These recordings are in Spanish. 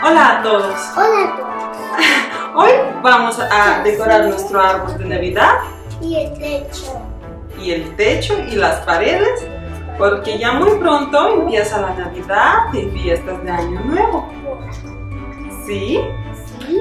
Hola a todos. Hola a todos. Hoy vamos a decorar nuestro árbol de Navidad. Y el techo. Y el techo y las paredes, porque ya muy pronto empieza la Navidad y fiestas de Año Nuevo. ¿Sí? Sí.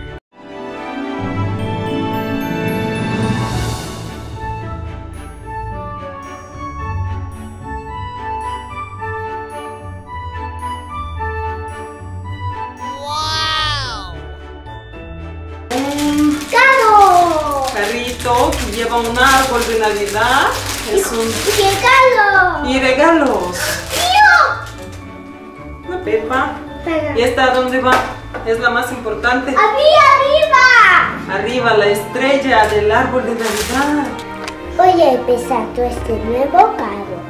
Un carrito que lleva un árbol de Navidad. Es un... ¡Regalo! Y regalos. ¡Tío! Una pepa. Espera. ¿Y esta a dónde va? Es la más importante. ¡Arriba! Arriba, la estrella del árbol de Navidad. Voy a empezar todo este nuevo carro.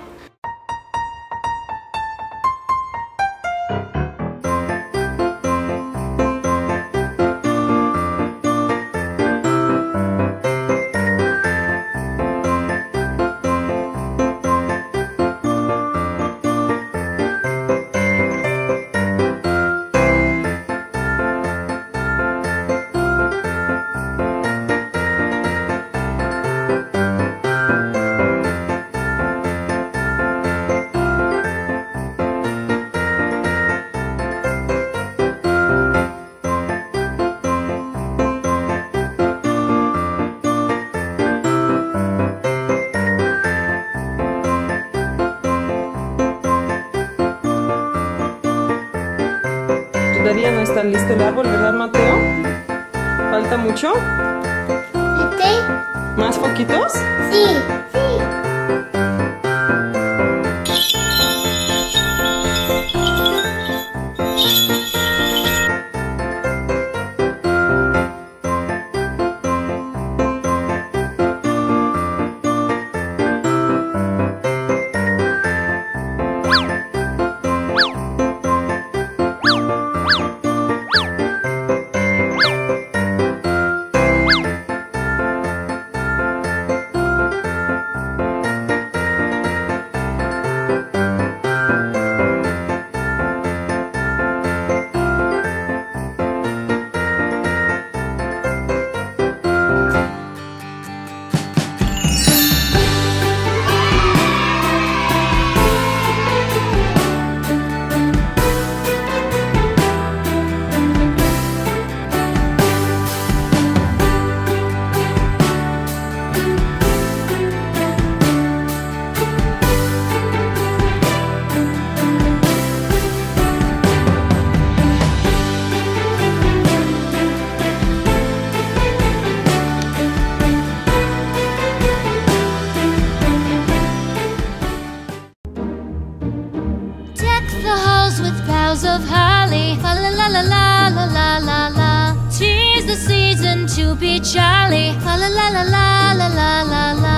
Todavía no está listo el árbol, ¿verdad, Mateo? ¿Falta mucho? ¿Más poquitos? Sí. With boughs of holly, fa la la la la la la la la. 'Tis the season to be jolly, fa la la la la la la la la.